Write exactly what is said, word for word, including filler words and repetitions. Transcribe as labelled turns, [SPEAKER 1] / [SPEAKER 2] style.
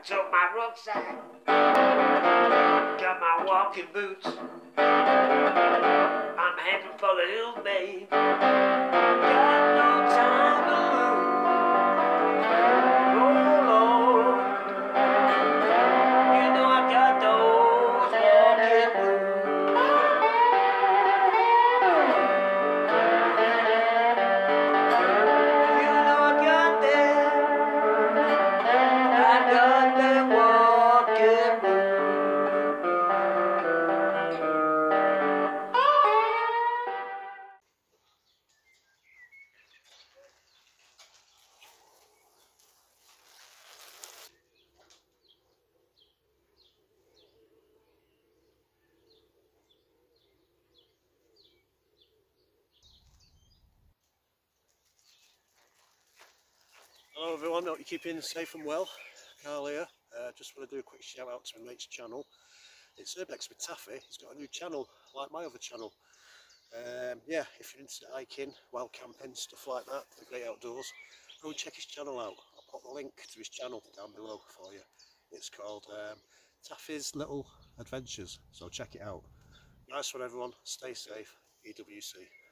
[SPEAKER 1] took my rucksack, got my walking boots. I'm heading for the hills, babe. Got no time to lose. Oh Lord, you know I got those walking boots. You know I got them. I got them walking boots.
[SPEAKER 2] Hello everyone, hope you're keeping safe and well. Carl here. Uh, just want to do a quick shout out to my mate's channel. It's Urbex with Taffy. He's got a new channel like my other channel. Um, yeah, if you're into hiking, wild camping, stuff like that, the great outdoors, go and check his channel out. I'll put the link to his channel down below for you. It's called um, Taffy's Little Adventures, so check it out. Nice one everyone, stay safe, E W C.